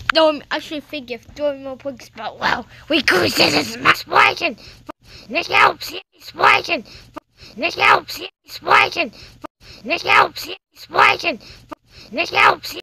No, I'm actually thinking of doing more points, but well, we cruise this as exploration. This helps exploration. This helps exploration. This helps exploration. This helps